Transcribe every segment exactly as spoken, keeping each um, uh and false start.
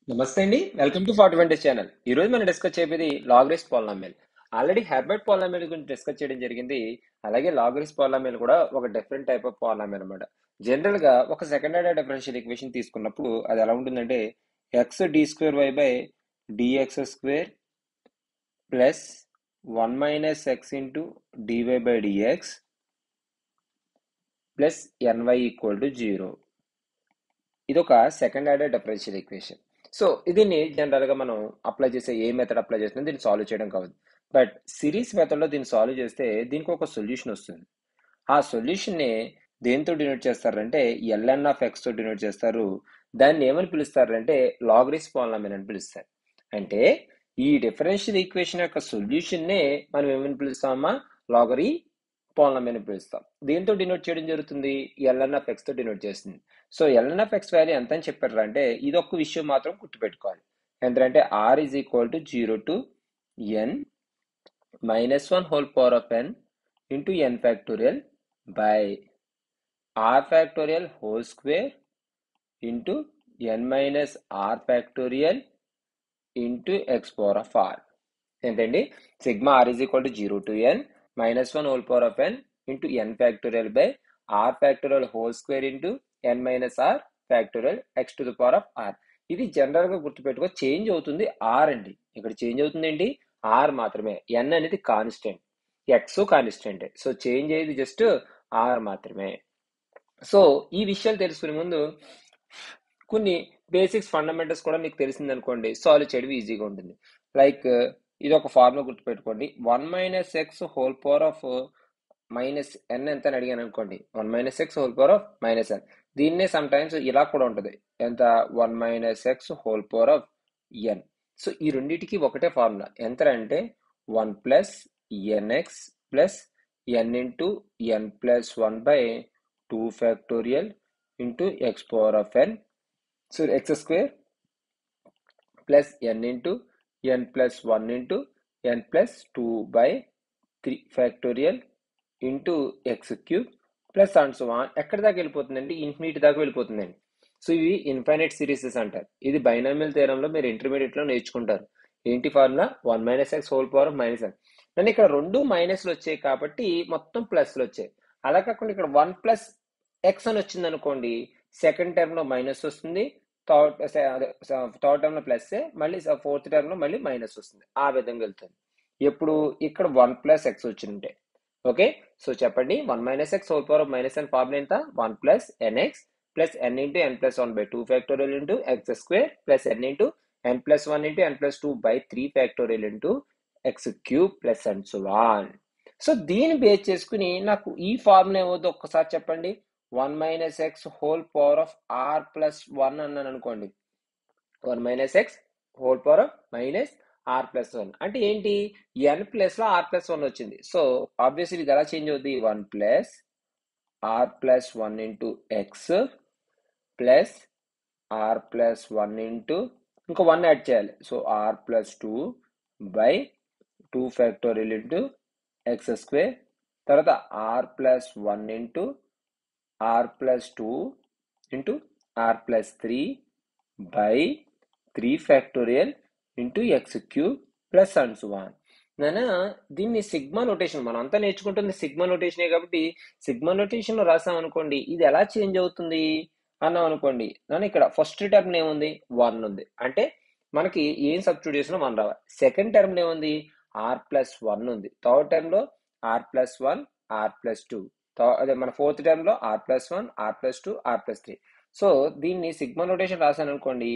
నమస్తే అండి. Welcome to forty one days channel. ఈ రోజు మనం డిస్కస్ చేయబోయేది logarithmic polynomial. Already Herbert polynomial గురించి డిస్కస్ చేయడం జరిగింది. అలాగే లాగరిథ్ పాలినామియల్ కూడా ఒక డిఫరెంట్ టైప్ ఆఫ్ పాలినామియల్ అనమాట. జనరల్ గా ఒక సెకండ్ ఆర్డర్ డిఫరెన్షియల్ ఈక్వేషన్ తీసుకున్నప్పుడు అది ఎలా ఉంటుందంటే x d square y by dx square plus one minus x into dy by dx plus ny equal to zero. ఇది ఒక second order differential equation. So దీన్ని జనరల్గా మనం అప్లై చేసే ఏ మెథడ్ అప్లై చేసినా దీన్ని సాల్వ్ చేయడం కావద్దు. బట్ సిరీస్ మెథడ్లో దీన్ని సాల్వ్ చేస్తే దీనికి ఒక సొల్యూషన్ వస్తుంది. ఆ సొల్యూషన్ని దేంతో డినోట్ చేస్తారంటే ఎల్ఎన్ ఆఫ్ ఎక్స్తో డినోట్ చేస్తారు. దాన్ని ఏమని పిలుస్తారంటే లాగరిథ్ పాలినామియల్ అని పిలుస్తారు. అంటే ఈ డిఫరెన్షియల్ ఈక్వేషన్ యొక్క సొల్యూషన్నే మనం ఏమని పిలుస్తామా లాగరీ పాలినామియల్ అని పిలుస్తాం. దేంతో డినోట్ చేయడం జరుగుతుంది? ఎల్ఎన్ ఆఫ్ ఎక్స్తో డినోట్ చేస్తుంది. So ln of x value ఎంత అని చెప్పారు అంటే ఇది ఒక్క విషయం మాత్రం గుర్తుపెట్టుకోవాలి. ఎంతంటే r is equal to zero to n minus one whole power of n into n factorial by r factorial whole square into n minus r factorial into x power of r. ఏంటండి? Sigma r is equal to zero to n minus one whole power of n into n factorial by r factorial whole square into n minus r factorial x to the power of r. ఇది general గా గుర్తుపెట్టుకో, change అవుతుంది are అండి. ఇక్కడ change అవుతుంది ఏంటి? Are మాత్రమే. N అనేది constant, x constant. So change అయ్యేది జస్ట్ ఆర్ మాత్రమే. సో ఈ విషయాలు తెలుసుకునే ముందు కొన్ని బేసిక్స్ ఫండమెంటల్స్ కూడా మీకు తెలిసింది అనుకోండి, సాల్వ్ చేయడం ఈజీగా ఉంటుంది. లైక్ ఇది ఒక ఫార్ములా గుర్తుపెట్టుకోండి. One minus x whole power of minus n ఎంత అని అడిగాను అనుకోండి, one minus x whole power of minus n. దీన్నే సమ్ టైమ్స్ ఇలా కూడా ఉంటుంది, ఎంత? One minus x whole power of n. So ఈ రెండింటికి ఒకటే ఫార్ములా. ఎంత అంటే one plus nx plus n into n plus one by two factorial into x power of n. So x square plus n into n plus one into n plus two by three factorial into x cube plus and so on. ఎక్కడి దాకా వెళ్ళిపోతుందండి? Infinity దాకా వెళ్ళిపోతుందండి. So ఇవి infinite series అంటారు. ఇది binomial థియరంలో మీరు ఇంటర్మీడియట్లో నేర్చుకుంటారు. ఏంటి formula? One minus x whole power minus n. నన్ను ఇక్కడ రెండు మైనస్లు వచ్చాయి కాబట్టి మొత్తం ప్లస్లు వచ్చాయి. అలా కాకుండా ఇక్కడ వన్ ప్లస్ ఎక్స్ అని వచ్చింది అనుకోండి, సెకండ్ టర్మ్లో మైనస్ వస్తుంది, థర్డ్ థర్డ్ టర్మ్లో ప్లస్, మళ్ళీ ఫోర్త్ టర్మ్లో మళ్ళీ మైనస్ వస్తుంది. ఆ విధంగా వెళ్తుంది. ఎప్పుడు ఇక్కడ వన్ ప్లస్ ఎక్స్ వచ్చింటే. ఓకే, సో చెప్పండి, one minus x whole power minus n formula ఎంత? One plus nx plus n into n plus one by two factorial into x square plus n into n plus one into n plus two by three factorial into x cube plus and so on. So దీన్ని base చేసుకుని నాకు ఈ formula ఏమవుతుందో ఒక్కసారి చెప్పండి. One minus x whole power of r plus one అన్నాను అనుకోండి, one minus x whole power of minus r plus one అంటే ఏంటి? ఎన్ ప్లస్ లో ఆర్ ప్లస్ వన్ వచ్చింది. సో ఆబ్వియస్లీ ఇది ఎలా చేంజ్ అవుతుంది? One plus r plus one into x plus r plus one into ఇంకో వన్ యాడ్ చేయాలి. So r plus two by two factorial into x square, తర్వాత r plus one into r plus two into r plus three by three factorial into x cube plus and so on. నేను దీన్ని sigma notation, మనం అంతా నేర్చుకుంటుంది sigma నోటేషనే కాబట్టి sigma notation రాసాం అనుకోండి, ఇది ఎలా చేంజ్ అవుతుంది అన్నాం అనుకోండి. నన్ను ఇక్కడ ఫస్ట్ టర్మ్ ఏముంది? వన్ ఉంది. అంటే మనకి ఏం సబ్స్టిట్యూట్ చేసినా వన్ రావాలి. సెకండ్ టర్మ్ ఏముంది? ఆర్ ప్లస్ వన్ ఉంది. థర్డ్ టర్మ్లో r plus one r plus two, అదే మన ఫోర్త్ టర్మ్లో r plus one r plus two r plus three. So దీన్ని సిగ్మా నోటేషన్ రాశాను అనుకోండి,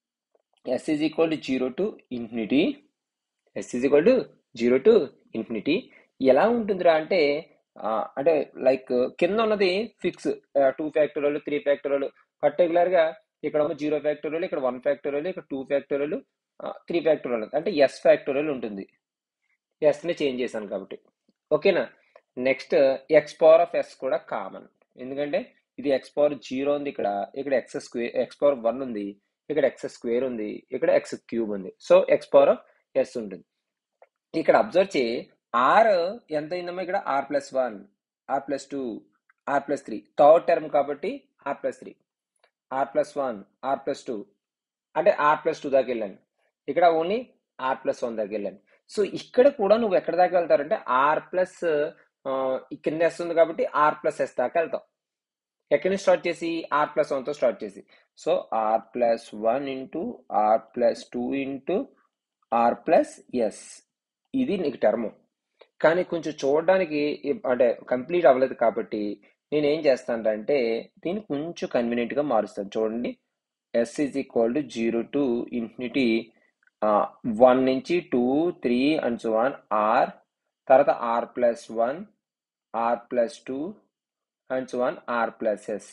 s is equal to zero to infinity, s is equal to zero to infinity. ఎలా ఉంటుందిరా అంటే అంటే లైక్ కింద ఉన్నది fix, two factorial three factorial, పర్టికులర్గా ఇక్కడ జీరో ఫ్యాక్టోరియల్, ఇక్కడ వన్ ఫ్యాక్టోరియల్, ఇక్కడ టూ ఫ్యాక్టోరియల్, త్రీ ఫ్యాక్టోరియల్ అంటే ఎస్ ఫ్యాక్టోరియల్ ఉంటుంది. ఎస్ని చేంజ్ చేశాను కాబట్టి. ఓకేనా? Next x power of s కూడా కామన్, ఎందుకంటే ఇది ఎక్స్ పవర్ జీరో ఉంది, ఇక్కడ ఇక్కడ x square, x power one ఉంది, ఇక్కడ ఎక్స్ స్క్వేర్ ఉంది, ఇక్కడ ఎక్స్ క్యూబ్ ఉంది. So x power of s ఉంటుంది. ఇక్కడ అబ్జర్వ్ చేయి, ఆర్ ఎంత అయిందమ్మా? ఇక్కడ r plus one r plus two r plus three, third term కాబట్టి are plus three, r plus one r plus two అంటే ఆర్ ప్లస్ టూ దాకా వెళ్ళాను. ఇక్కడ ఓన్లీ ఆర్ ప్లస్ వన్ దాకా వెళ్ళాను. సో ఇక్కడ కూడా నువ్వు ఎక్కడ దాకా వెళ్తారంటే ఆర్ ప్లస్ కింద ఎస్ ఉంది కాబట్టి ఆర్ ప్లస్ ఎస్ దాకా వెళ్తావు. ఎక్కడి నుంచి స్టార్ట్ చేసి ఆర్ ప్లస్ వన్తో స్టార్ట్ చేసి. So r plus one into r plus two into r plus s, ఇది నీకు టర్మ్. కానీ కొంచెం చూడడానికి అంటే కంప్లీట్ అవ్వలేదు కాబట్టి నేను ఏం చేస్తానంటే దీన్ని కొంచెం కన్వీనియంట్గా మారుస్తాను. చూడండి, s is equal to zero to infinity one నుంచి two three and so one r, తర్వాత r plus one, r plus two and so one r plus s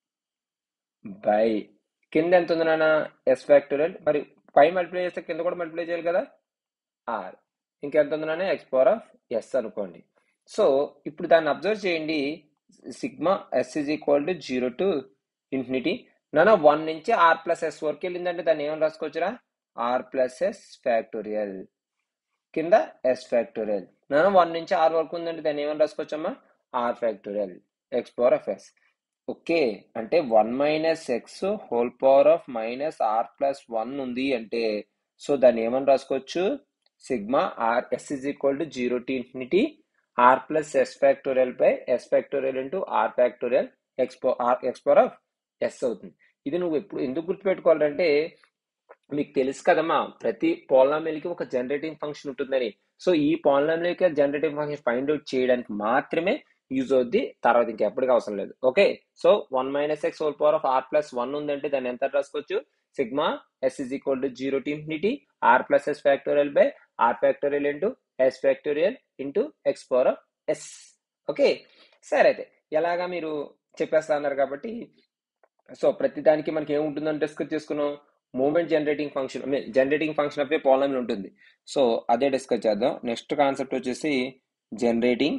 by కింద ఎంత ఉంది నాన్న ఎస్ ఫ్యాక్టోరియల్, మరి పై మల్టిప్లై చేస్తే కింద కూడా మల్టిప్లై చేయాలి కదా ఆర్, ఇంకెంత ఉంది నాన్న ఎక్స్ పవర్ ఆఫ్ ఎస్ అనుకోండి. సో ఇప్పుడు దాన్ని అబ్జర్వ్ చేయండి, sigma s is equal to zero to infinity నాన్న వన్ నుంచి ఆర్ ప్లస్ ఎస్ వరకు వెళ్ళిందంటే దాన్ని ఏమని రాసుకోవచ్చురా ఆర్ ప్లస్ ఎస్ ఫ్యాక్టోరియల్, కింద ఎస్ ఫ్యాక్టోరియల్. నాన్న వన్ నుంచి ఆర్ వరకు ఉందంటే దాన్ని ఏమని రాసుకోవచ్చమ్మా r factorial x power of s. Okay, అంటే one minus x whole power of minus r plus one ఉంది అంటే సో దాన్ని ఏమని రాసుకోవచ్చు sigma r s is equal to zero to infinity r plus s factorial by s factorial into r factorial x r x power of s అవుతుంది. ఇది నువ్వు ఎప్పుడు ఎందుకు గుర్తుపెట్టుకోవాలంటే మీకు తెలుసు కదమ్మా ప్రతి పాలినామియల్కి ఒక జనరేటింగ్ ఫంక్షన్ ఉంటుందని. సో ఈ పాలినామియల్కి జనరేటింగ్ ఫంక్షన్ ఫైండ్ అవుట్ చేయడానికి మాత్రమే యూజ్ అవుద్ది, తర్వాత ఇంకెప్పటికీ అవసరం లేదు. Okay, so one minus x whole power of r plus one ఉందంటే దాన్ని ఎంత రాసుకోవచ్చు sigma s is equal to zero to infinity r plus s factorial by r factorial into s factorial into x power of s. Okay, సరే అయితే ఎలాగా మీరు చెప్పేస్తా అన్నారు కాబట్టి సో ప్రతి దానికి మనకి ఏముంటుందని డిస్కస్ చేసుకున్నాం moment generating function generating function of a polynomial ఉంటుంది. సో అదే డిస్కస్ చేద్దాం. నెక్స్ట్ కాన్సెప్ట్ వచ్చేసి generating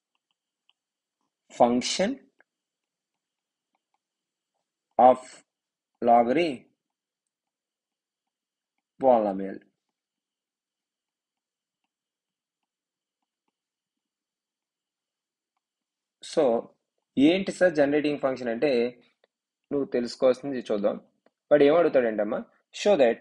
function of logarithmic polynomial. So ఏంటి సార్ జనరేటింగ్ ఫంక్షన్ అంటే నువ్వు తెలుసుకోవాల్సింది చూద్దాం. వాడు ఏమడుగుతాడంటమ్మా షో దట్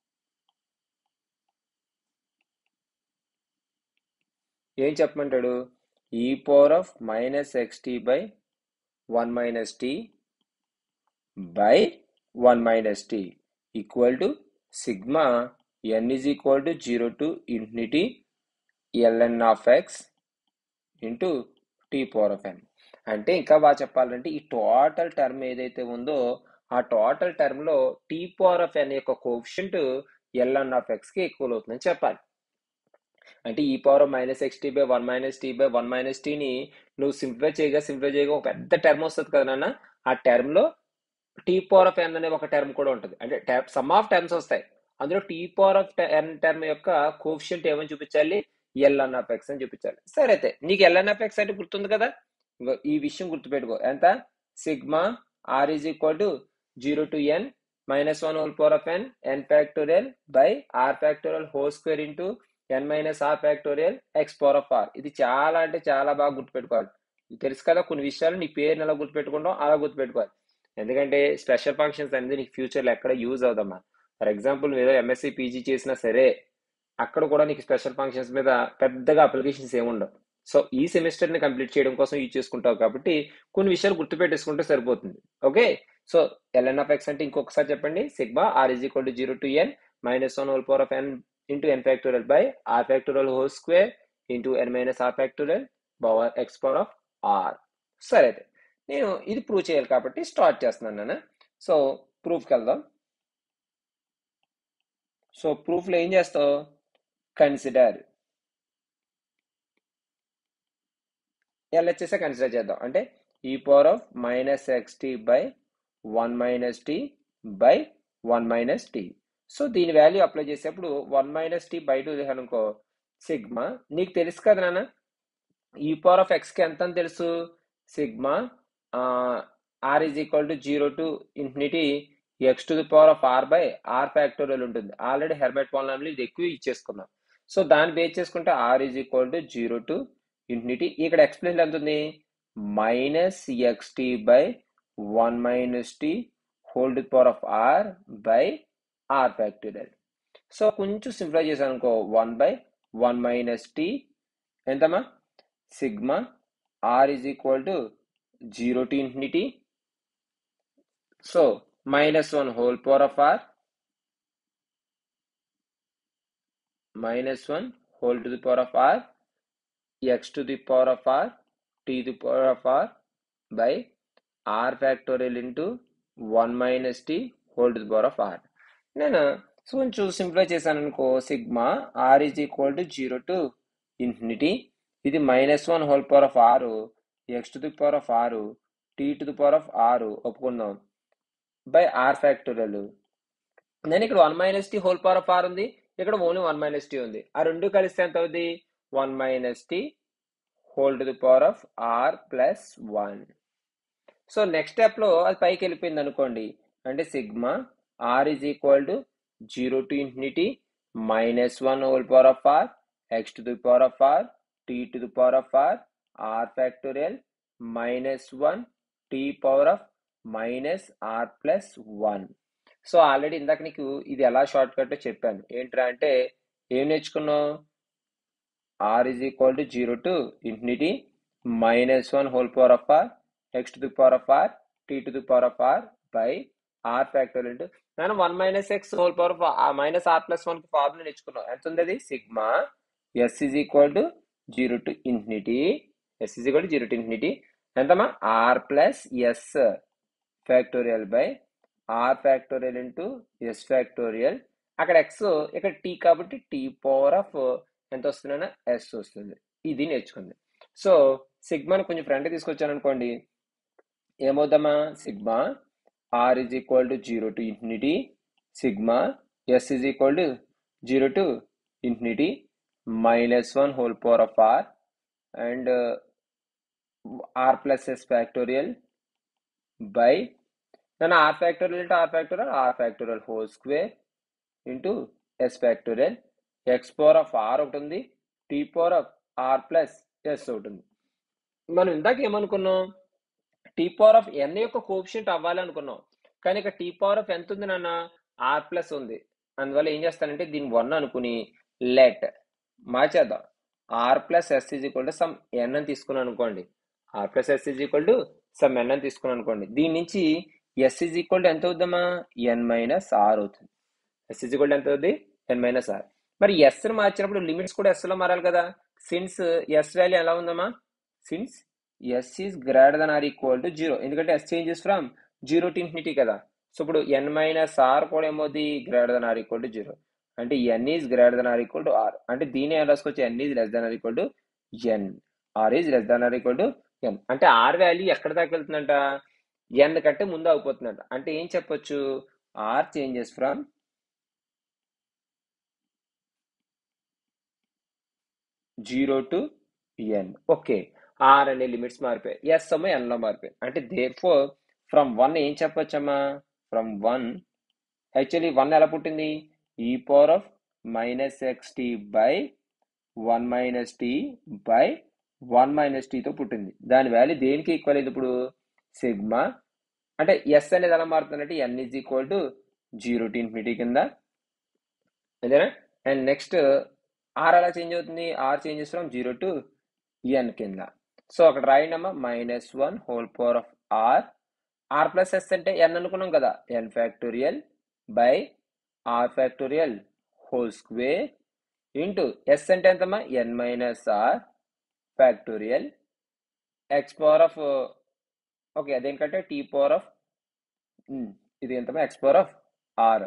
ఏం చెప్పమంటాడు ఈ power of minus ఎక్స్టీ by one minus t by one minus t equal to sigma n is equal to zero to infinity ln of x into t power of n. అంటే ఇంకా బాగా చెప్పాలంటే ఈ total term ఏదైతే ఉందో ఆ total టర్మ్లో tea power of n యొక్క కోఎఫిషియంట్ ఎల్ఎన్ ఆఫ్ ఎక్స్కి ఈక్వల్ అవుతుందని చెప్పాలి. అంటే ఈ power of minus x t by one minus t by one minus టీని నువ్వు సింప్లిఫై చేయగా సింప్లిఫై చేయగా ఒక పెద్ద టర్మ్ వస్తుంది కదా నాన్న, ఆ టర్మ్లో టీ పవర్ ఆఫ్ ఎన్ అనే ఒక టర్మ్ కూడా ఉంటుంది. అంటే సమ్ ఆఫ్ టర్మ్స్ వస్తాయి, అందులో t power of n term యొక్క కోఎఫిషియంట్ ఏమని చూపించాలి ఎల్ఎన్ ఆఫ్ ఎక్స్ అని చూపించాలి. సరే అయితే నీకు ఎల్ఎన్ ఆఫ్ ఎక్స్ అంటే గుర్తుంది కదా, ఈ విషయం గుర్తుపెట్టుకో ఎంత sigma r is equal to zero to n minus one whole power of n n factorial by r factorial whole square into n minus r factorial x power of r. ఇది చాలా అంటే చాలా బాగా గుర్తుపెట్టుకోవాలి. తెలుసు కదా కొన్ని విషయాలు నీ పేరుని ఎలా గుర్తుపెట్టుకుంటాం అలా గుర్తుపెట్టుకోవాలి, ఎందుకంటే స్పెషల్ ఫంక్షన్స్ అనేది నీకు ఫ్యూచర్లో ఎక్కడ యూజ్ అవుదమ్మా. ఫర్ ఎగ్జాంపుల్ ఏదో ఎంఎస్సీ పీజీ చేసినా సరే అక్కడ కూడా నీకు స్పెషల్ ఫంక్షన్స్ మీద పెద్దగా అప్లికేషన్స్ ఏముండవు. సో ఈ సెమిస్టర్ని కంప్లీట్ చేయడం కోసం యూజ్ చేసుకుంటావు కాబట్టి కొన్ని విషయాలు గుర్తుపెట్టేసుకుంటే సరిపోతుంది. Okay, so ln of x అంటే ఇంకొకసారి చెప్పండి sigma r is equal to zero to n minus one whole power of n into n factorial by r factorial whole square into n minus r factorial power x power of r. సరే అయితే నేను ఇది prove చేయాలి కాబట్టి start చేస్తున్నాను నేను. So ప్రూఫ్కి వెళ్దాం. So ప్రూఫ్లో ఏం చేస్తావు కన్సిడర్ ఎల్హెచ్ఎస్ కన్సిడర్ చేద్దాం. అంటే ఈ power of minus ఎక్స్టీ by one minus t by one minus t. So దీని వాల్యూ అప్లై చేసేప్పుడు one minus t by two అనుకో సిగ్మా నీకు తెలుసు కదా నాన్న ఈ పవర్ ఆఫ్ ఎక్స్కి ఎంత అని తెలుసు sigma r is equal to zero to infinity x to the power of r by r factorial ఉంటుంది. ఆల్రెడీ హెర్మైట్ పాలినామియల్ ఇది ఎక్కువ ఇచ్చేసుకున్నాం. సో దాన్ని బేస్ చేసుకుంటే r is equal to zero to infinity. ఇక్కడ ఎక్స్ప్లెయిన్ ఎంత ఉంది minus ఎక్స్టీ by one minus t whole to power of r by r factorial. So కొంచెం సింప్లిఫై చేశాను అనుకో, one by one minus t ఎంతమ్మా sigma r is equal to zero to infinity. So minus one whole power of r minus one whole to the power of r x to the power of r t to the power of r by r factorial into one minus t whole to the power of r. నేను కొంచెం simplify చేశాను అనుకో, sigma r is equal to zero to infinity, ఇది minus one whole power of r x to the power of r t to the power of r ఒప్పుకుందాం by r factorial. నేను ఇక్కడ one minus t whole power of r ఉంది, ఇక్కడ only one minus tea ఉంది. ఆ రెండు కలిస్తే ఎంత అవుతుంది? One minus t whole to the power of r plus one. So next స్టెప్లో అది పైకి వెళ్ళిపోయింది అనుకోండి, అంటే sigma r is equal to zero to infinity minus one whole power of r x to the power of r t to the power of r r factorial minus one t power of minus r plus one. So already ఇందాక నీకు ఇది ఎలా short cut చెప్పాను. ఏంట్రా అంటే ఏం నేర్చుకున్నావు? R is equal to zero to infinity minus one whole power of r x to the power of r t to the power of r by r factorial into నేను one minus x whole power of minus r plus one formula నేర్చుకున్నావు. ఎంత ఉంది అది? Sigma s is equal to zero to infinity s is equal to zero to infinity ఎంతమ్మా r plus s factorial by r factorial into s factorial. అక్కడ x ఇక్కడ t కాబట్టి t power of ఎంత వస్తుందన్నా ఎస్ వస్తుంది. ఇది నేర్చుకుంది. So సిగ్మాని కొంచెం ఫ్రంట్ తీసుకొచ్చాను అనుకోండి, ఏమవుతామా? Sigma r is equal to zero to infinity sigma s is equal to zero to infinity minus one whole power of r and r plus s factorial by then r factorial into r factorial r factorial whole square into s factorial x power of r ఒకటి ఉంది, t power of r plus s ఒకటి ఉంది. మనం ఇందాక ఏమనుకున్నాం? t power of n యొక్క coefficient అవ్వాలి అనుకున్నాం, కానీ ఇక్కడ t power of ఎంత ఉంది నాన్న? r plus ఉంది. అందువల్ల ఏం చేస్తానంటే దీన్ని వన్ అనుకుని లెట్ మార్చేద్దాం. r plus s is equal to some n అని తీసుకున్నాను అనుకోండి, r plus s is equal to some n అని తీసుకున్నాను అనుకోండి. దీని నుంచి ఎస్ ఈజ్ ఈక్వల్ టు ఎంత అవుద్దామా? ఎన్ మైనస్ ఆర్ అవుతుంది. ఎస్ ఈజ్ ఈక్వల్ టు ఎంత అవుతుంది? N minus r. మరి ఎస్ని మార్చినప్పుడు లిమిట్స్ కూడా ఎస్లో మారాలి కదా. సిన్స్ ఎస్ వాల్యూ ఎలా ఉందమ్మా? Since s is greater than r equal to zero, ఎందుకంటే s changes from zero to infinity కదా. సో ఇప్పుడు ఎన్ మైనస్ ఆర్ కూడా ఏమవుతుంది? Greater than r equal to zero. అంటే n is greater than r equal to r. అంటే దీని ఎలా రాసుకోవచ్చు? N is less than r equal to n, r is less than r equal to n. అంటే r value ఎక్కడ దాకా వెళ్తుందంట? ఎన్ కంటే ముందు అయిపోతుందంట. అంటే ఏం చెప్పొచ్చు? R changes from zero to n. Okay, r అనే లిమిట్స్ మారిపోయాయి, ఎస్ అమ్మ ఎన్లో మారిపోయాయి. అంటే దేర్ ఫోర్ ఫ్రమ్ వన్ ఏం చెప్పొచ్చమ్మా? ఫ్రమ్ వన్ యాక్చువల్లీ వన్ ఎలా పుట్టింది? ఈ power of minus x t by one minus t by one minus టీతో పుట్టింది. దాని వాల్యూ దేనికి ఈక్వల్ అయింది ఇప్పుడు? సిగ్మా అంటే ఎస్ అనేది ఎలా మారుతుందంటే n is equal to zero to infinity కింద, అదేనా. అండ్ నెక్స్ట్ ఆర్ ఎలా చేంజ్ అవుతుంది? R changes from zero to n కింద. సో అక్కడ రాయండమ్మా minus one whole power of r, r plus s అంటే ఎన్ అనుకున్నాం కదా, n factorial by r factorial whole square into s అంటే ఎంతమ్మా? N minus r factorial x power of okay అదేంటంటే t power of ఇది ఎంతమ్మా? X power of r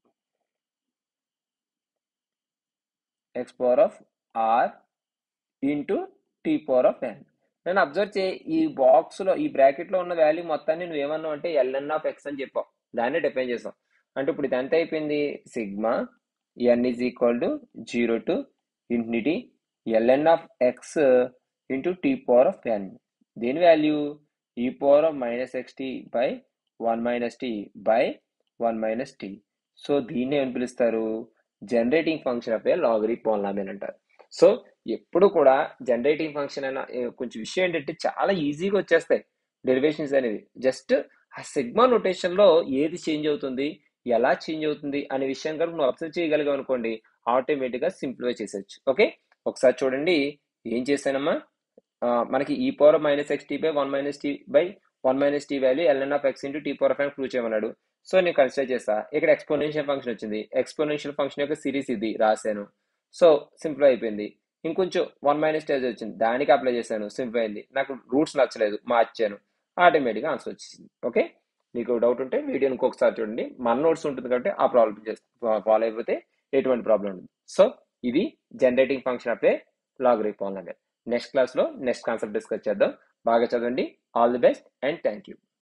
x power of r into t power of n. నేను observe చేయి, ఈ బాక్స్లో ఈ బ్రాకెట్లో ఉన్న వాల్యూ మొత్తాన్ని నువ్వు ఏమన్నావు అంటే ఎల్ఎన్ ఆఫ్ ఎక్స్ అని చెప్పావు, దాన్ని డిఫైన్ చేసాం. అంటే ఇప్పుడు ఇది ఎంత అయిపోయింది? Sigma n is equal to zero to infinity ln of x into t power of n. దేని వాల్యూ? ఈ power of minus x t by one minus t by one minus t. So దీన్ని ఏమని పిలుస్తారు? Generating function of a logarithmic polynomial అంటారు. So ఎప్పుడు కూడా generating function అయినా కొంచెం విషయం ఏంటంటే చాలా ఈజీగా వచ్చేస్తాయి డెరివేషన్స్ అనేవి. జస్ట్ ఆ సిగ్మా నోటేషన్లో ఏది చేంజ్ అవుతుంది, ఎలా చేంజ్ అవుతుంది అనే విషయం కనుక నువ్వు అబ్జర్వ్ చేయగలిగావు అనుకోండి, ఆటోమేటిక్గా సింప్లిఫై చేసేయచ్చు. ఓకే, ఒకసారి చూడండి ఏం చేశానమ్మా. ఆ, మనకి ఈ power minus x t by one minus t by one minus t value ln of x into t power of n prove చేయమన్నాడు. సో నేను కన్సిడర్ చేస్తా, ఇక్కడ ఎక్స్పోనెన్షియల్ ఫంక్షన్ వచ్చింది. ఎక్స్పోనెన్షియల్ ఫంక్షన్ యొక్క సిరీస్ ఇది రాశాను. సో సింపుల్ అయిపోయింది. ఇంకొంచెం వన్ మైనస్ స్టేజ్ వచ్చింది, దానికి అప్లై చేశాను, సింపుల్ అయింది. నాకు రూట్స్ నచ్చలేదు, మార్చాను, ఆటోమేటిక్గా ఆన్సర్ వచ్చేసింది. ఓకే, మీకు డౌట్ ఉంటే వీడియో ఇంకొకసారి చూడండి, మన నోట్స్ ఉంటుంది కాబట్టి ఆ ప్రాబ్లం ఫాలో అయిపోతే ఎటువంటి ప్రాబ్లం ఉండదు. సో ఇది generating function apply logarithm polynomial. Next క్లాస్లో నెక్స్ట్ కాన్సెప్ట్ డిస్కస్ చేద్దాం. బాగా చదవండి. All the best and thank you.